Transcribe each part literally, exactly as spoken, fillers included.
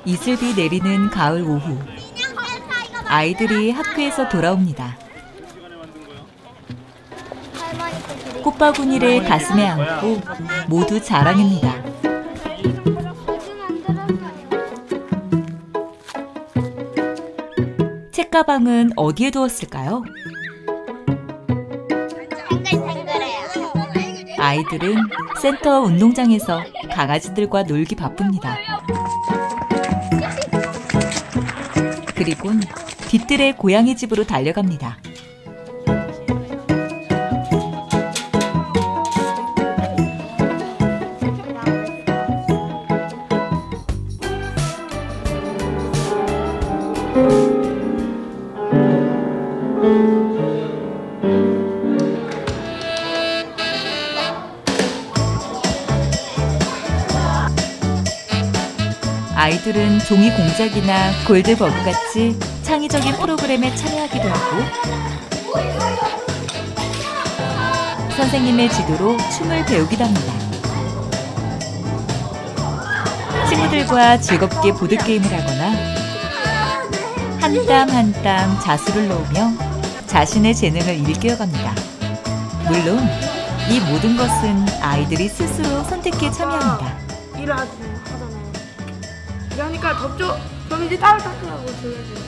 이슬비 내리는 가을 오후. 아이들이 학교에서 돌아옵니다. 꽃바구니를 가슴에 안고 모두 자랑입니다. 책가방은 어디에 두었을까요? 아이들은 센터 운동장에서 강아지들과 놀기 바쁩니다. 그리곤 뒤뜰의 고양이 집으로 달려갑니다. 아이들은 종이 공작이나 골드버그같이 창의적인 프로그램에 참여하기도 하고 선생님의 지도로 춤을 배우기도 합니다. 친구들과 즐겁게 보드게임을 하거나 한 땀 한 땀 자수를 놓으며 자신의 재능을 일깨워갑니다. 물론 이 모든 것은 아이들이 스스로 선택해 참여합니다. 일을 하지 하잖아요. 일하니까 덥죠? 그럼 이제 따로 따뜻하고 줘야지.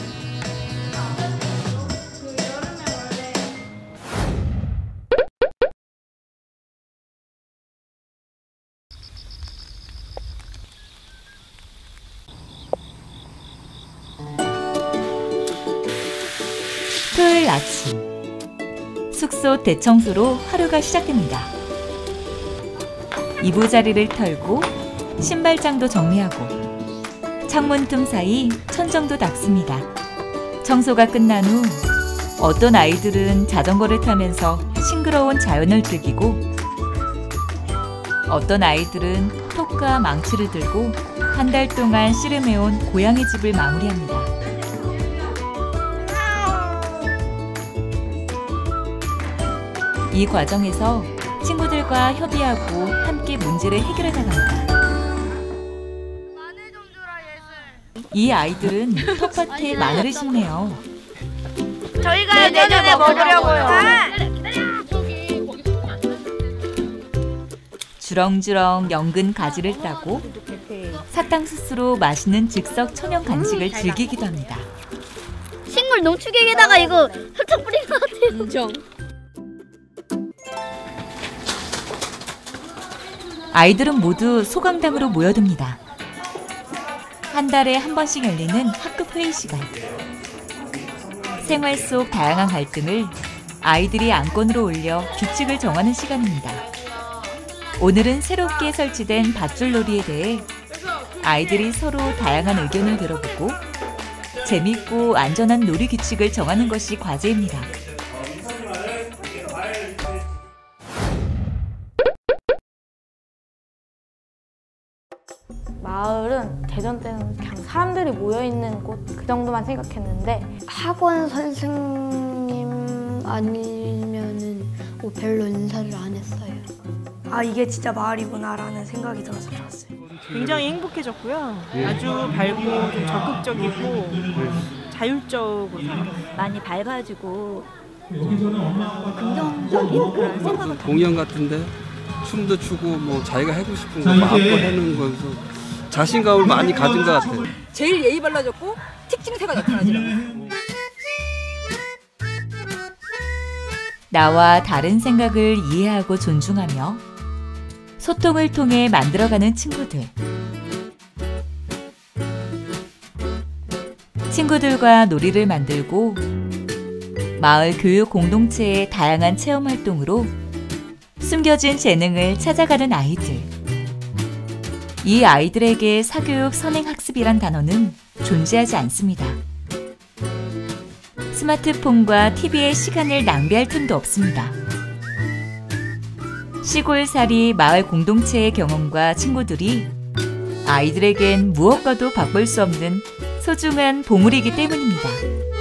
토요일 아침, 숙소 대청소로 하루가 시작됩니다. 이부자리를 털고 신발장도 정리하고 창문 틈 사이 천정도 닦습니다. 청소가 끝난 후 어떤 아이들은 자전거를 타면서 싱그러운 자연을 즐기고 어떤 아이들은 톡과 망치를 들고 한 달 동안 씨름해온 고양이 집을 마무리합니다. 이 과정에서 친구들과 협의하고 함께 문제를 해결해 나갑니다. 이 아이들은 텃밭에 마늘을 심네요. 저희가 내년에 먹으려고요. 주렁주렁 연근 가지를 따고 사탕수수로 맛있는 즉석 천연 간식을 즐기기도 합니다. 식물 농축액에다가 이거 설탕 뿌린 것 같아요. 인정. 아이들은 모두 소강당으로 모여듭니다. 한 달에 한 번씩 열리는 학급 회의 시간. 생활 속 다양한 갈등을 아이들이 안건으로 올려 규칙을 정하는 시간입니다. 오늘은 새롭게 설치된 밧줄놀이에 대해 아이들이 서로 다양한 의견을 들어보고 재밌고 안전한 놀이 규칙을 정하는 것이 과제입니다. 마을은 대전 때는 그냥 사람들이 모여있는 곳 그 정도만 생각했는데 학원 선생님 아니면은 뭐 별로 인사를 안 했어요. 아 이게 진짜 마을이구나라는 생각이 들어서 좋았어요. 굉장히 행복해졌고요. 아주 밝고 좀 적극적이고 자율적으로 많이 밝아지고 긍정적인 그런 생각을 공연 같은데 춤도 추고 뭐 자기가 하고 싶은 거 마음껏 하는 거에서 자신감을 많이 가진 것 같아요. 제일 예의 발라졌고 특징새가 나타나더라고요. 나와 다른 생각을 이해하고 존중하며 소통을 통해 만들어가는 친구들. 친구들과 놀이를 만들고 마을 교육 공동체의 다양한 체험 활동으로 숨겨진 재능을 찾아가는 아이들. 이 아이들에게 사교육 선행학습이란 단어는 존재하지 않습니다. 스마트폰과 티비의 시간을 낭비할 틈도 없습니다. 시골살이 마을 공동체의 경험과 친구들이 아이들에겐 무엇과도 바꿀 수 없는 소중한 보물이기 때문입니다.